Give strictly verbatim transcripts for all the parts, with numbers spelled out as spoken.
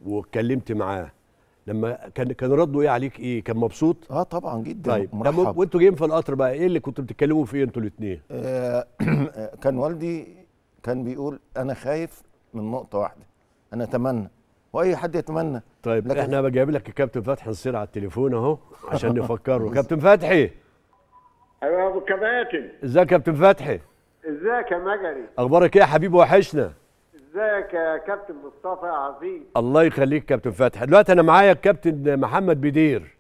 واتكلمت معاه، لما كان كان رده ايه عليك؟ ايه كان مبسوط؟ اه طبعا جدا. طيب مرحب. وانتوا جايين في القطر بقى ايه اللي كنتوا بتتكلموا فيه انتوا الاثنين؟ آه كان والدي كان بيقول انا خايف من نقطه واحده، انا اتمنى واي حد يتمنى. طيب لكن احنا جايب لك الكابتن فتحي نصير على التليفون اهو عشان نفكره. كابتن فتحي، ايوه يا ابو كباتن. ازيك يا كابتن فتحي؟ ازيك يا مجري؟ اخبارك ايه يا حبيبي؟ وحشنا. ازيك يا كابتن مصطفى يا عظيم؟ الله يخليك كابتن فتحي. دلوقتي انا معايا الكابتن محمد بدير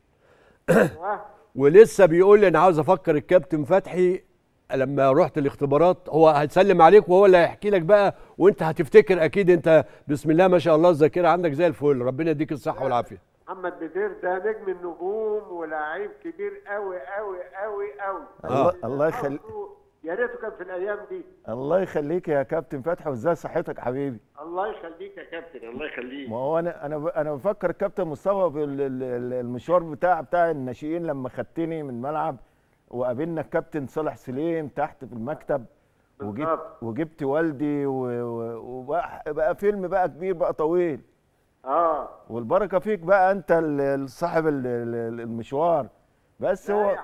ولسه بيقول لي انا عاوز افكر الكابتن فتحي لما رحت الاختبارات، هو هيسلم عليك وهو اللي هيحكي لك بقى، وانت هتفتكر اكيد. انت بسم الله ما شاء الله الذاكره عندك زي الفل، ربنا يديك الصحه والعافيه. محمد بدير ده نجم النجوم ولاعيب كبير قوي قوي قوي قوي. الله الله يخليك. يا ريته كان في الايام دي. الله يخليك يا كابتن فتحي، وازاي صحتك حبيبي؟ الله يخليك يا كابتن، الله يخليك. ما هو انا انا انا بفكر الكابتن مصطفى بالمشوار بتاع بتاع الناشئين لما خدتني من الملعب وقابلنا الكابتن صالح سليم تحت في المكتب، وجبت وجبت والدي وبقى بقى فيلم بقى كبير بقى طويل. اه والبركه فيك بقى، انت صاحب المشوار. بس هو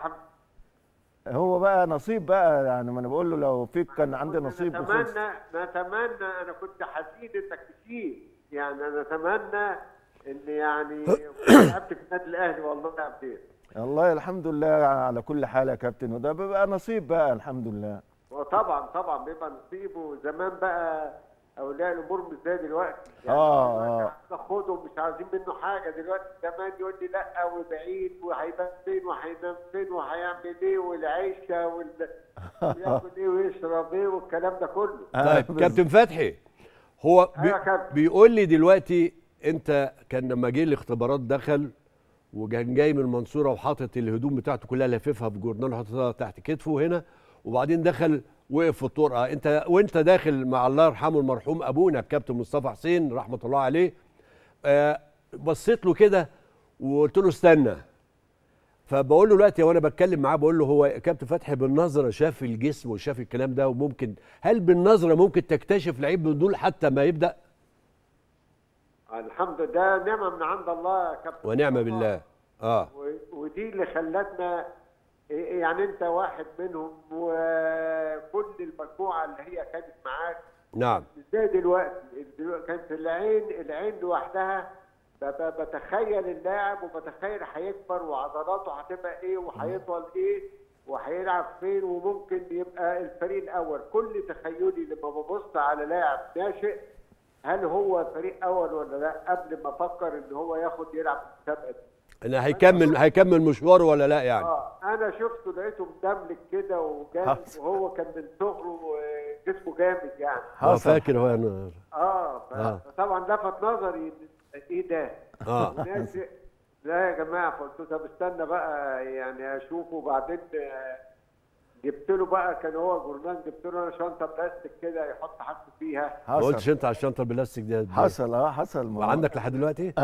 هو بقى نصيب بقى، يعني ما انا بقول له لو فيك كان عندي نصيب. نتمنى نتمنى انا كنت حزين انك تشيل، يعني انا اتمنى ان يعني لعبت في النادي الاهلي والله يا عبد. الله الحمد لله على كل حال يا كابتن، وده بيبقى نصيب بقى الحمد لله. وطبعا طبعا بيبقى نصيب. وزمان بقى اولياء الامور مش زي دلوقتي، يعني اه اه ناخدهم مش عايزين منه حاجه. دلوقتي زمان يقول لي لا وبعيد وهيبان فين وهينام فين وهيعمل ايه والعيشه وال وياكل ايه ويشرب ايه والكلام ده كله. طيب كابتن فتحي، هو بي بيقول لي دلوقتي انت كان لما جه الاختبارات دخل وكان جاي من المنصوره وحاطط الهدوم بتاعته كلها لاففها في جورنال وحاططها تحت كتفه هنا، وبعدين دخل وقف في الطرقه. انت وانت داخل مع الله يرحمه المرحوم ابونا الكابتن مصطفى حسين رحمه الله عليه، آه بصيت له كده وقلت له استنى. فبقول له دلوقتي وانا بتكلم معاه بقول له هو كابتن فتحي بالنظره شاف الجسم وشاف الكلام ده، وممكن هل بالنظره ممكن تكتشف لعيب من دول حتى ما يبدا؟ الحمد لله، نعمه من عند الله يا كابتن ونعمه بالله. اه ودي اللي خلتنا، يعني انت واحد منهم وكل المجموعه اللي هي كانت معاك. نعم. ازاي دلوقتي دلوقتي كانت العين العين لوحدها بتخيل اللاعب وبتخيل هيكبر وعضلاته هتبقى ايه وهيطول ايه وهيلعب فين وممكن يبقى الفريق الاول. كل تخيلي لما ببص على لاعب ناشئ هل هو فريق اول ولا لا قبل ما افكر ان هو ياخد يلعب في المسابقه دي. انا هيكمل هيكمل مشواره ولا لا يعني؟ اه انا شفته لقيته مدملك كده وجامد، وهو كان من صغره جسمه جامد يعني. اه فاكر هو انا اه فطبعا لفت نظري ايه ده؟ اه لا يا جماعه. فقلت له طب استنى بقى يعني اشوفه. وبعدين جبت له بقى، كان هو جورنال، جبت له انا شنطه بلاستيك كده يحط حاجته فيها. ما قلتش انت على الشنطه البلاستيك دي؟ حصل اه حصل. وعندك لحد دلوقتي؟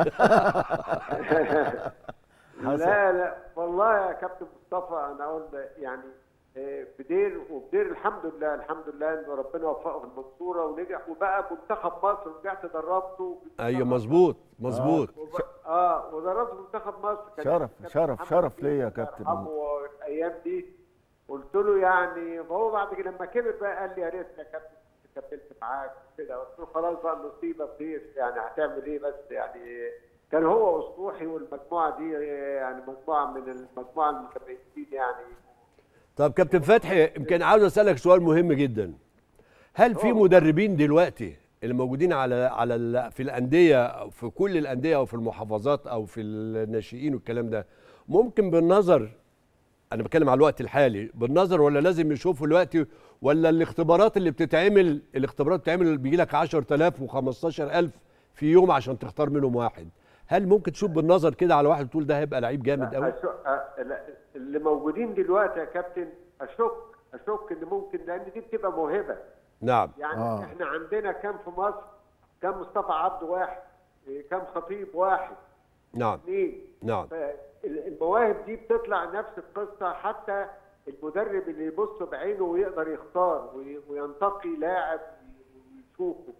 لا لا والله يا كابتن مصطفى انا اقول يعني بدير وبدير الحمد لله الحمد لله ان ربنا وفقه في المنصوره ونجح وبقى منتخب مصر. ورجعت دربته. ايوه مظبوط مظبوط. اه, آه ودربت منتخب مصر. كان شرف شرف شرف ليا يا كابتن. الايام دي قلت له يعني، فهو بعد كده لما كبر بقى قال لي يا ريت يا كابتن كملت معاك كده. قلت له خلاص بقى النصيبه خير، يعني هتعمل ايه بس. يعني كان هو اسطوحي والمجموعه دي يعني مجموعه من المجموعه المتميزين يعني. طب كابتن فتحي يمكن عاوز اسالك سؤال مهم جدا. هل في مدربين دلوقتي اللي موجودين على على في الانديه في كل الانديه او في المحافظات او في الناشئين والكلام ده ممكن بالنظر، انا بتكلم على الوقت الحالي، بالنظر ولا لازم يشوفوا الوقت، ولا الاختبارات اللي بتتعمل الاختبارات بتتعمل بيجي لك عشرة آلاف وخمستاشر ألف في يوم عشان تختار منهم واحد؟ هل ممكن تشوف بالنظر كده على واحد وتقول ده هيبقى لعيب جامد قوي؟ اللي موجودين دلوقتي يا كابتن اشك اشك ان ممكن، لان دي بتبقى موهبه. نعم. يعني آه. احنا عندنا كام في مصر؟ كام مصطفى عبده واحد، كام خطيب واحد. نعم. اثنين. نعم. المواهب دي بتطلع نفس القصه. حتى المدرب اللي يبص بعينه ويقدر يختار وينتقي لاعب ويشوفه.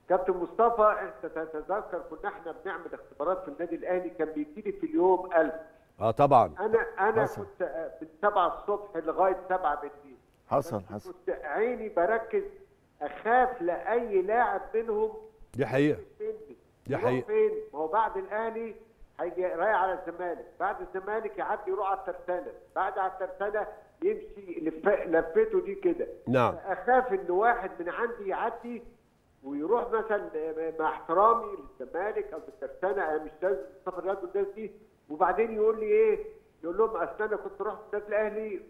كابتن مصطفى انت تتذكر كنا احنا بنعمل اختبارات في النادي الاهلي، كان بيجي لي في اليوم ألف. اه طبعا. انا انا حصل. كنت من سبعة الصبح لغايه سبعة بالليل. حصل حصل. كنت عيني بركز اخاف لاي لاعب منهم. دي حقيقه. دي يروح حقيقه. فين؟ ما هو بعد الاهلي هيجي رايح على الزمالك، بعد الزمالك يعدي يروح على الترسانه، بعد على الترسانه يمشي لف... لفته دي كده. نعم. اخاف ان واحد من عندي يعدي ويروح مثلا مع احترامي للزمالك او للترسانه، انا مش لازم مصطفى الرياض والناس دي، وبعدين يقول لي ايه؟ يقول لهم اصل انا كنت رحت النادي الاهلي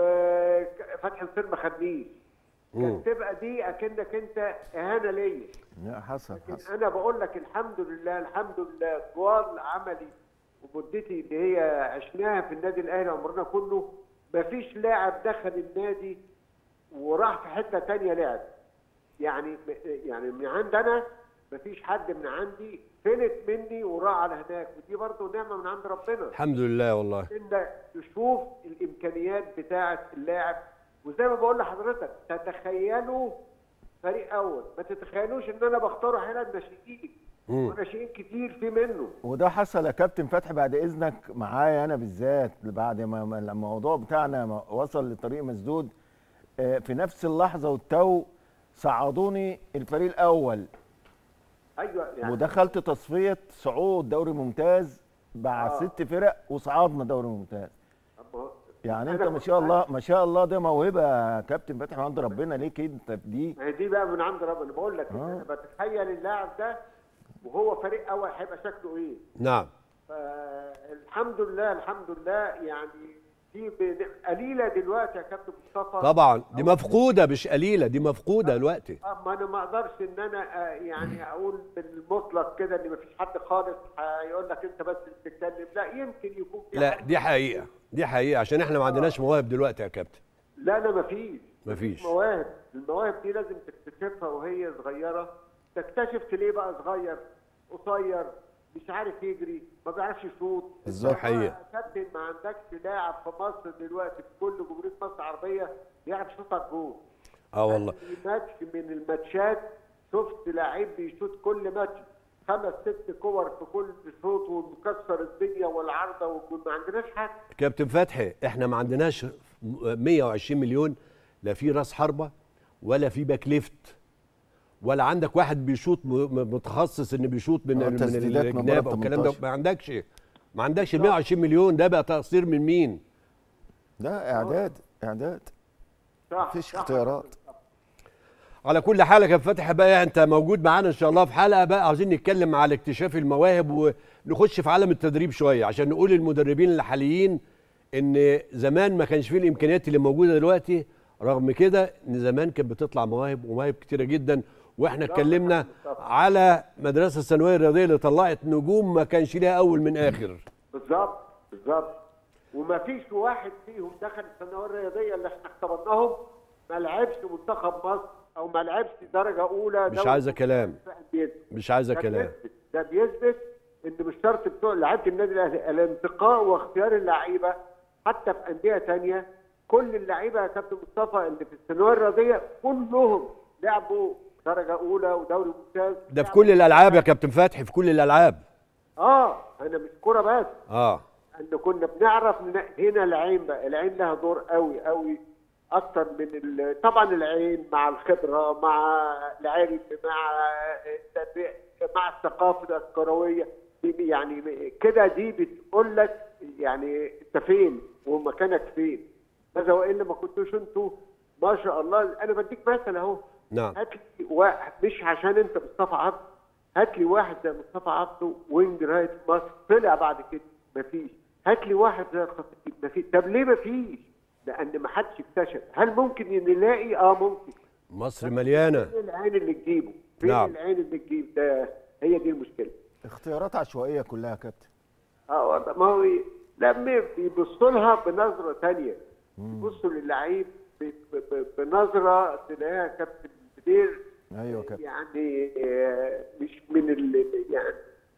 وفتحي نصير ما خدنيش. كانت تبقى دي اكنك انت اهانه ليا. لا حصل حصل. انا بقول لك الحمد لله الحمد لله طوال عملي ومدتي اللي هي عشناها في النادي الاهلي عمرنا كله، مفيش لاعب دخل النادي وراح في حته ثانيه لعب. يعني يعني من عندنا مفيش حد من عندي فلت مني وراح على هناك، ودي برضه نعمه من عند ربنا. الحمد لله والله. انك تشوف الامكانيات بتاعه اللاعب، وزي ما بقول لحضرتك تتخيلوا فريق اول، ما تتخيلوش ان انا بختاره حالا ناشئين، وناشئين كتير في منه. وده حصل يا كابتن فتحي بعد اذنك معايا انا بالذات، بعد ما لما الموضوع بتاعنا وصل لطريق مسدود في نفس اللحظه والتو صعدوني الفريق الاول. ايوه يعني ودخلت تصفيه صعود دوري ممتاز مع آه. ست فرق وصعدنا دوري ممتاز. يعني انت ما شاء الله ما شاء الله ده موهبه يا كابتن فتحي من عند ربنا ليك انت في دي. ما هي دي بقى من عند ربنا، بقول لك آه. انا بتخيل اللاعب ده وهو فريق اول هيبقى شكله ايه. نعم. فالحمد لله الحمد لله يعني دي قليله دلوقتي يا كابتن مصطفى. طبعا دي مفقوده مش قليله، دي مفقوده دلوقتي. اما انا ما اقدرش ان انا يعني اقول بالمطلق كده ان مفيش حد خالص هيقول لك انت بس اللي بتتكلم، لا يمكن يكون في لا دي حقيقه دي حقيقه عشان احنا ما عندناش مواهب دلوقتي يا كابتن. لا لا مفيش مفيش مواهب. المواهب دي لازم تكتشفها وهي صغيره. تكتشف ليه بقى صغير قصير مش عارف يجري ما بيعرفش يشوط. بالظبط حقيقه. كابتن ما عندكش لاعب في مصر دلوقتي في كل جمهوريه مصر العربيه بيعرف يشوط على الجول. اه والله. ماتش من الماتشات شفت لعيب بيشوط كل ماتش خمس ست كور في كل شوط ومكسر الدنيا والعارضه، وما عندناش حد. كابتن فتحي احنا ما عندناش مية وعشرين مليون، لا في راس حربه ولا في باك ليفت، ولا عندك واحد بيشوط متخصص ان بيشوط من من الجناب او الكلام ده. ما عندكش ما عندكش مية وعشرين مليون. ده بقى تقصير من مين؟ ده اعداد اعداد مفيش اختيارات. على كل حال يا كابتن فتحي بقى انت موجود معانا ان شاء الله في حلقه بقى عاوزين نتكلم على اكتشاف المواهب ونخش في عالم التدريب شويه عشان نقول للمدربين الحاليين ان زمان ما كانش فيه الامكانيات اللي موجوده دلوقتي، رغم كده ان زمان كانت بتطلع مواهب ومواهب كتيره جدا. واحنا اتكلمنا على مدرسه الثانويه الرياضيه اللي طلعت نجوم ما كانش ليها اول من اخر. بالظبط بالظبط. وما فيش واحد فيهم دخل الثانويه الرياضيه اللي احنا اختبرناهم ما لعبش منتخب مصر او ما لعبش درجه اولى. مش عايزه كلام مش عايزه كلام. ده بيثبت ان مش شرط بتوع لعيبه النادي الاهلي الانتقاء واختيار اللعيبه حتى في انديه ثانيه. كل اللعيبه يا كابتن مصطفى اللي في الثانويه الرياضيه كلهم لعبوا درجه اولى ودوري ممتاز. ده في كل الالعاب يا كابتن فتحي، في كل الالعاب. اه انا مش كوره بس. اه ان كنا بنعرف هنا العين بقى، العين لها دور قوي قوي اكتر من ال... طبعا العين مع الخبره مع العلم مع مع الثقافه الكرويه يعني كده، دي بتقول لك يعني انت فين ومكانك فين. هذا والا ما كنتوش انتوا ما شاء الله. انا بديك مثل اهو. نعم. هات لي واحد مش عشان انت مصطفى عبده، هات لي واحد زي مصطفى عبده وينج رايت مصر طلع بعد كده مفيش. هات لي واحد زي الخطيب مفيش. طب ليه مفيش؟ لان ما حدش اكتشف. هل ممكن نلاقي؟ اه ممكن. مصر مليانه. فين العين اللي تجيبه؟ فين نعم. العين اللي تجيب ده؟ هي دي المشكله. اختيارات عشوائيه كلها يا كابتن. اه ما هو لما بيبصوا لها بنظره ثانيه، يبصوا للعيب بنظره تلاقيها كابتن بدير. ايوه كابتن. يعني مش من ال يعني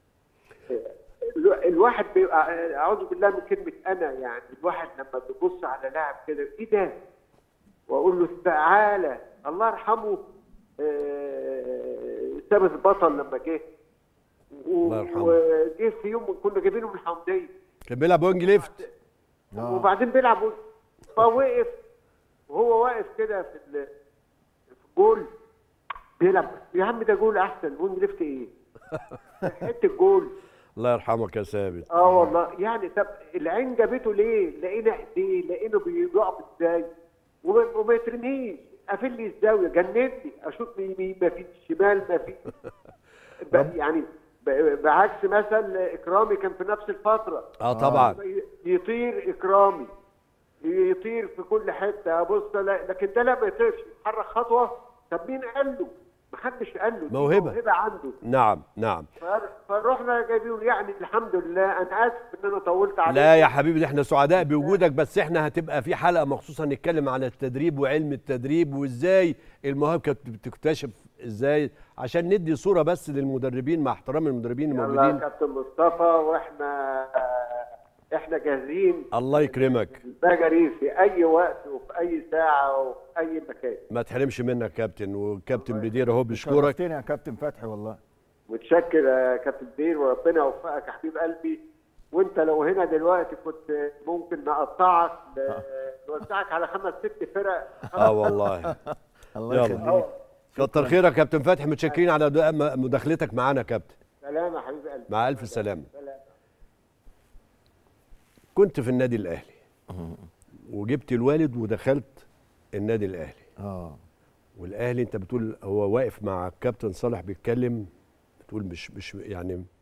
الواحد بيبقى اعوذ بالله من كلمه انا، يعني الواحد لما بيبص على لاعب كده ايه ده؟ واقول له تعالى. الله يرحمه ثابت البطل لما جه. الله يرحمه. وجه في يوم كنا جايبينه من الحمديه. كان بيلعب وينج ليفت. وبعدين بيلعب فوقف وهو واقف كده في ال- في الجول بيلعب. يا عم ده جول احسن، وينج ليفت ايه؟ حته جول. الله يرحمك يا ثابت. اه والله يعني. طب العين جابته ليه؟ لقينا ايديه، لقينا بيقف ازاي وما وما يترميش، قافل لي الزاويه، جنني، اشوط من يمين ما فيش، شمال ما فيش. ب- يعني ب- بعكس مثلا اكرامي كان في نفس الفتره. اه طبعا. يطير اكرامي، يطير في كل حته. بص لا، لكن ده لا ما يطيرش، يتحرك خطوه. طب مين قال له؟ ما حدش قال له. دي موهبة. موهبه عنده. نعم نعم. فر- فروحنا جايبين يعني الحمد لله. انا اسف ان انا طولت عليك. لا يا حبيبي، احنا سعداء بوجودك، بس احنا هتبقى في حلقه مخصوصه نتكلم على التدريب وعلم التدريب وازاي المواهب كانت بتكتشف ازاي، عشان ندي صوره بس للمدربين مع احترام المدربين يلا يا الموجودين. كابتن مصطفى، واحنا احنا جاهزين. الله يكرمك. بجري في اي وقت وفي اي ساعه وفي اي مكان. ما تحرمش منك يا كابتن، وكابتن بدير اهو بيشكرك. شرفتني يا كابتن فتحي والله. متشكر يا كابتن دير، وربنا يوفقك يا حبيب قلبي. وانت لو هنا دلوقتي كنت ممكن نقطعك، نوزعك على خمس ست فرق. اه والله. الله يلا. يخليك. كتر خيرك يا كابتن فتحي، متشكرين على دو- مداخلتك معانا يا كابتن. سلام يا حبيب قلبي. مع الف سلامه. سلام. كنت في النادي الاهلي وجبت الوالد ودخلت النادي الاهلي. اه والاهلي انت بتقول هو واقف مع الكابتن صالح بيتكلم، بتقول مش مش يعني